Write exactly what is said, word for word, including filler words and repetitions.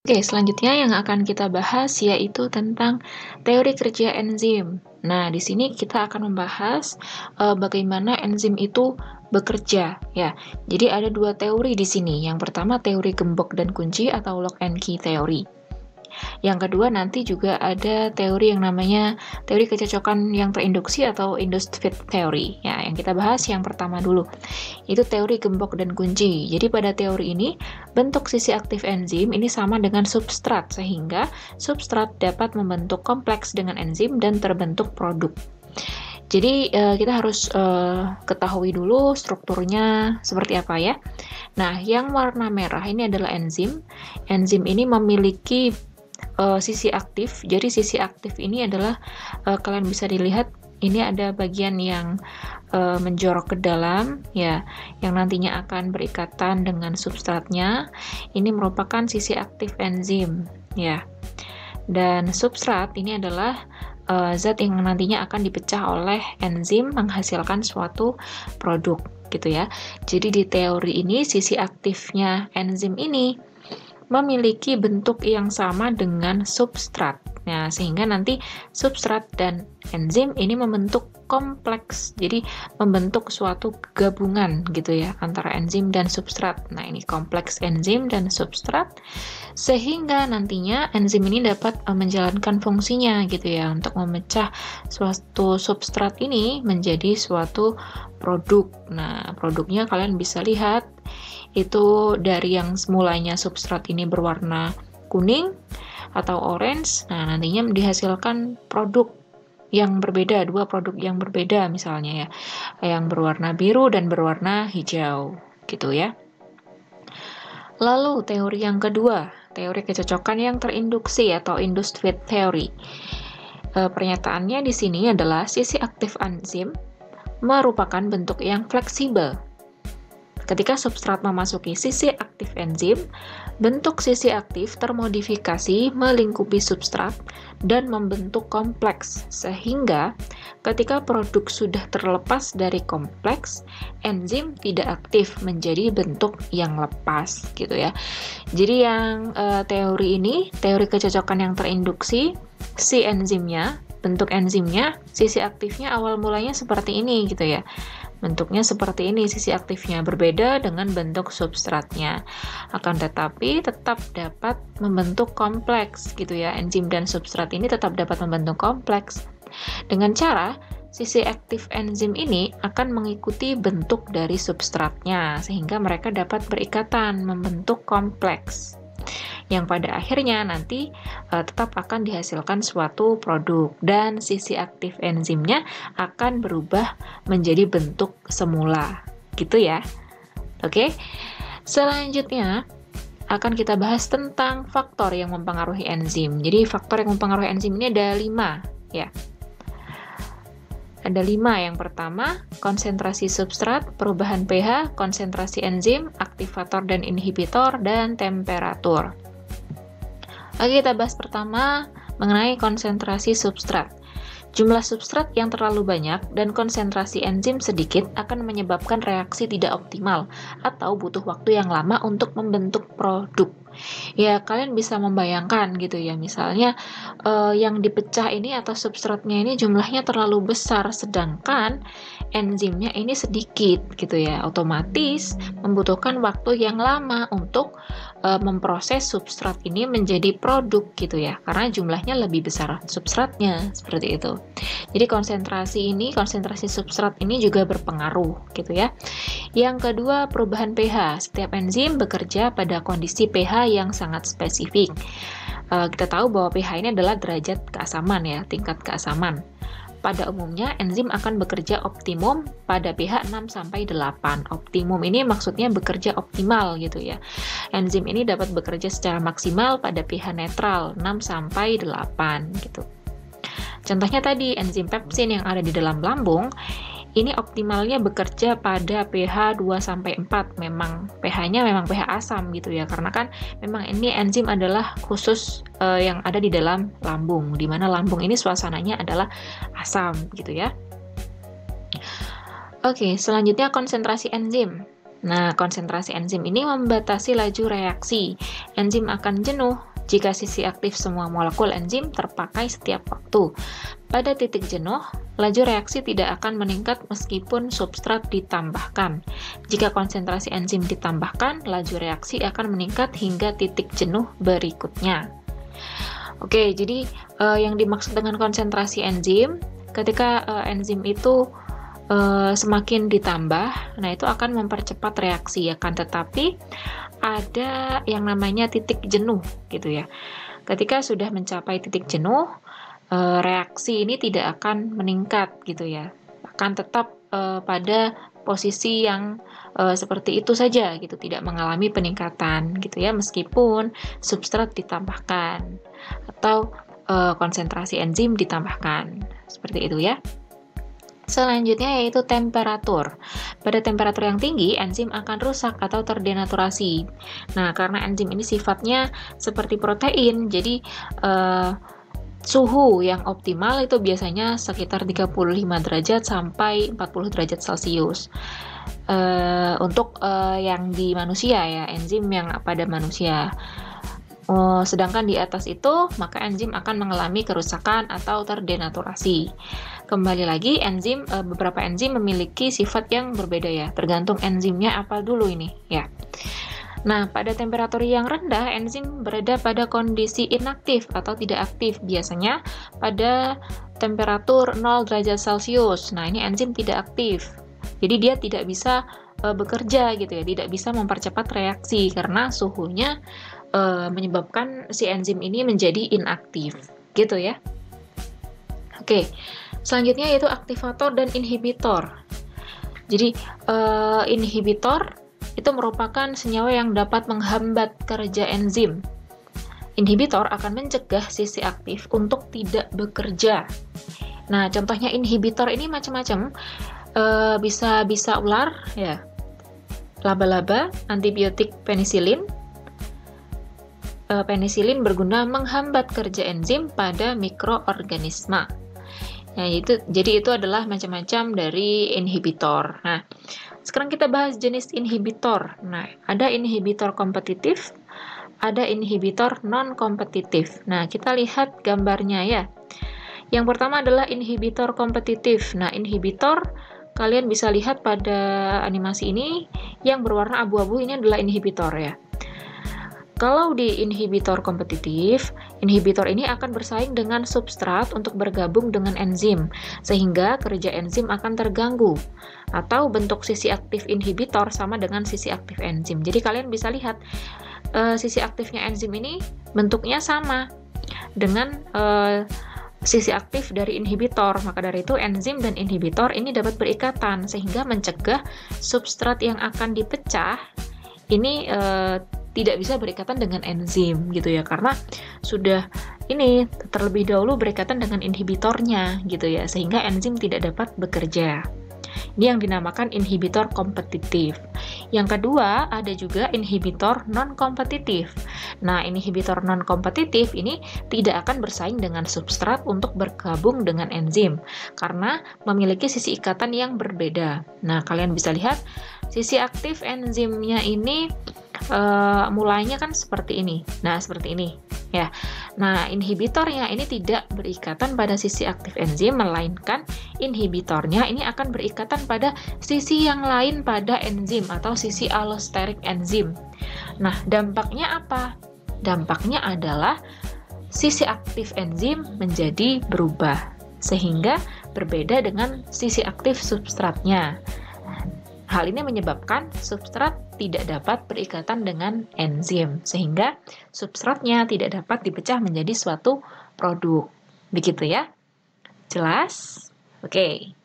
Oke, selanjutnya yang akan kita bahas yaitu tentang teori kerja enzim. Nah, di sini kita akan membahas uh, bagaimana enzim itu bekerja, ya. Jadi ada dua teori di sini. Yang pertama teori gembok dan kunci atau lock and key teori. Yang kedua nanti juga ada teori yang namanya teori kecocokan yang terinduksi atau induced fit theory. Ya, yang kita bahas yang pertama dulu. Itu teori gembok dan kunci. Jadi pada teori ini bentuk sisi aktif enzim ini sama dengan substrat sehingga substrat dapat membentuk kompleks dengan enzim dan terbentuk produk. Jadi uh, kita harus uh, ketahui dulu strukturnya seperti apa ya. Nah, yang warna merah ini adalah enzim. Enzim ini memiliki uh, sisi aktif. Jadi sisi aktif ini adalah uh, kalian bisa dilihat ini ada bagian yang uh, menjorok ke dalam ya, yang nantinya akan berikatan dengan substratnya. Ini merupakan sisi aktif enzim ya. Dan substrat ini adalah uh, zat yang nantinya akan dipecah oleh enzim menghasilkan suatu produk gitu ya. Jadi di teori ini sisi aktifnya enzim ini memiliki bentuk yang sama dengan substrat. Nah, sehingga nanti substrat dan enzim ini membentuk kompleks. Jadi membentuk suatu gabungan gitu ya antara enzim dan substrat. Nah, ini kompleks enzim dan substrat sehingga nantinya enzim ini dapat menjalankan fungsinya gitu ya untuk memecah suatu substrat ini menjadi suatu produk. Nah, produknya kalian bisa lihat itu dari yang semulanya substrat ini berwarna kuning atau orange, nah nantinya dihasilkan produk yang berbeda, dua produk yang berbeda misalnya ya, yang berwarna biru dan berwarna hijau gitu ya. Lalu teori yang kedua, teori kecocokan yang terinduksi atau induced fit theory. E, pernyataannya di sini adalah sisi aktif enzim merupakan bentuk yang fleksibel. Ketika substrat memasuki sisi aktif enzim, bentuk sisi aktif termodifikasi melingkupi substrat dan membentuk kompleks, sehingga ketika produk sudah terlepas dari kompleks, enzim tidak aktif menjadi bentuk yang lepas, gitu ya. Jadi yang e, teori ini, teori kecocokan yang terinduksi, si enzimnya, bentuk enzimnya, sisi aktifnya awal mulanya seperti ini, gitu ya. Bentuknya seperti ini, sisi aktifnya berbeda dengan bentuk substratnya. Akan tetapi tetap dapat membentuk kompleks gitu ya. Enzim dan substrat ini tetap dapat membentuk kompleks. Dengan cara sisi aktif enzim ini akan mengikuti bentuk dari substratnya sehingga mereka dapat berikatan membentuk kompleks. Yang pada akhirnya nanti uh, tetap akan dihasilkan suatu produk dan sisi aktif enzimnya akan berubah menjadi bentuk semula gitu ya. Oke, selanjutnya akan kita bahas tentang faktor yang mempengaruhi enzim. Jadi faktor yang mempengaruhi enzim ini ada lima ya. Ada lima. Yang pertama, konsentrasi substrat, perubahan pH, konsentrasi enzim, aktivator dan inhibitor, dan temperatur. Oke, kita bahas pertama mengenai konsentrasi substrat. Jumlah substrat yang terlalu banyak dan konsentrasi enzim sedikit akan menyebabkan reaksi tidak optimal atau butuh waktu yang lama untuk membentuk produk. Ya, kalian bisa membayangkan gitu ya, misalnya eh, yang dipecah ini atau substratnya ini jumlahnya terlalu besar, sedangkan enzimnya ini sedikit gitu ya, otomatis membutuhkan waktu yang lama untuk eh, memproses substrat ini menjadi produk gitu ya, karena jumlahnya lebih besar substratnya, seperti itu. Jadi konsentrasi ini, konsentrasi substrat ini juga berpengaruh gitu ya. Yang kedua, perubahan pH. Setiap enzim bekerja pada kondisi pH yang sangat spesifik. Uh, kita tahu bahwa pH ini adalah derajat keasaman ya, tingkat keasaman. Pada umumnya, enzim akan bekerja optimum pada pH enam sampai delapan. Optimum ini maksudnya bekerja optimal gitu ya. Enzim ini dapat bekerja secara maksimal pada pH netral enam sampai delapan gitu. Contohnya tadi, enzim pepsin yang ada di dalam lambung, ini optimalnya bekerja pada pH dua sampai empat. Memang pH-nya memang pH asam gitu ya, karena kan memang ini enzim adalah khusus uh, yang ada di dalam lambung, di mana lambung ini suasananya adalah asam gitu ya. Oke, selanjutnya konsentrasi enzim. Nah, konsentrasi enzim ini membatasi laju reaksi. Enzim akan jenuh jika sisi aktif semua molekul enzim terpakai setiap waktu. Pada titik jenuh, laju reaksi tidak akan meningkat meskipun substrat ditambahkan. Jika konsentrasi enzim ditambahkan, laju reaksi akan meningkat hingga titik jenuh berikutnya. Oke, jadi uh, yang dimaksud dengan konsentrasi enzim, ketika uh, enzim itu uh, semakin ditambah, nah itu akan mempercepat reaksi, akan tetapi ada yang namanya titik jenuh gitu ya. Ketika sudah mencapai titik jenuh, uh, reaksi ini tidak akan meningkat gitu ya, akan tetap uh, pada posisi yang uh, seperti itu saja gitu, tidak mengalami peningkatan gitu ya, meskipun substrat ditambahkan atau uh, konsentrasi enzim ditambahkan, seperti itu ya. Selanjutnya yaitu temperatur. Pada temperatur yang tinggi, enzim akan rusak atau terdenaturasi. Nah, karena enzim ini sifatnya seperti protein, jadi uh, suhu yang optimal itu biasanya sekitar tiga puluh lima derajat sampai empat puluh derajat Celcius. Uh, untuk uh, yang di manusia ya, enzim yang pada manusia. Uh, sedangkan di atas itu, maka enzim akan mengalami kerusakan atau terdenaturasi. Kembali lagi, enzim uh, beberapa enzim memiliki sifat yang berbeda ya, tergantung enzimnya apa dulu ini ya. Nah, pada temperatur yang rendah, enzim berada pada kondisi inaktif atau tidak aktif, biasanya pada temperatur nol derajat Celcius. Nah, ini enzim tidak aktif. Jadi dia tidak bisa uh, bekerja gitu ya, tidak bisa mempercepat reaksi karena suhunya uh, menyebabkan si enzim ini menjadi inaktif, gitu ya. Oke, selanjutnya yaitu aktivator dan inhibitor. Jadi uh, inhibitor itu merupakan senyawa yang dapat menghambat kerja enzim. Inhibitor akan mencegah sisi aktif untuk tidak bekerja. Nah, contohnya inhibitor ini macam-macam. Uh, bisa bisa ular ya, laba-laba, antibiotik penisilin. Uh, penisilin berguna menghambat kerja enzim pada mikroorganisme. Nah, itu jadi itu adalah macam-macam dari inhibitor. Nah, sekarang kita bahas jenis inhibitor. Nah, ada inhibitor kompetitif, ada inhibitor non-kompetitif. Nah, kita lihat gambarnya ya. Yang pertama adalah inhibitor kompetitif. Nah, inhibitor kalian bisa lihat pada animasi ini yang berwarna abu-abu ini adalah inhibitor ya. Kalau di inhibitor kompetitif, inhibitor ini akan bersaing dengan substrat untuk bergabung dengan enzim, sehingga kerja enzim akan terganggu. Atau bentuk sisi aktif inhibitor sama dengan sisi aktif enzim. Jadi kalian bisa lihat, uh, sisi aktifnya enzim ini bentuknya sama dengan uh, sisi aktif dari inhibitor. Maka dari itu enzim dan inhibitor ini dapat berikatan, sehingga mencegah substrat yang akan dipecah ini uh, tidak bisa berikatan dengan enzim gitu ya, karena sudah ini terlebih dahulu berikatan dengan inhibitornya gitu ya, sehingga enzim tidak dapat bekerja. Ini yang dinamakan inhibitor kompetitif. Yang kedua, ada juga inhibitor non-kompetitif. Nah, inhibitor non-kompetitif ini tidak akan bersaing dengan substrat untuk bergabung dengan enzim, karena memiliki sisi ikatan yang berbeda. Nah, kalian bisa lihat sisi aktif enzimnya ini uh, mulainya kan seperti ini. Nah, seperti ini. Ya, nah inhibitornya ini tidak berikatan pada sisi aktif enzim, melainkan inhibitornya ini akan berikatan pada sisi yang lain pada enzim atau sisi allosterik enzim. Nah, dampaknya apa? Dampaknya adalah sisi aktif enzim menjadi berubah, sehingga berbeda dengan sisi aktif substratnya. Hal ini menyebabkan substrat tidak dapat berikatan dengan enzim, sehingga substratnya tidak dapat dipecah menjadi suatu produk. Begitu ya? Jelas? Oke.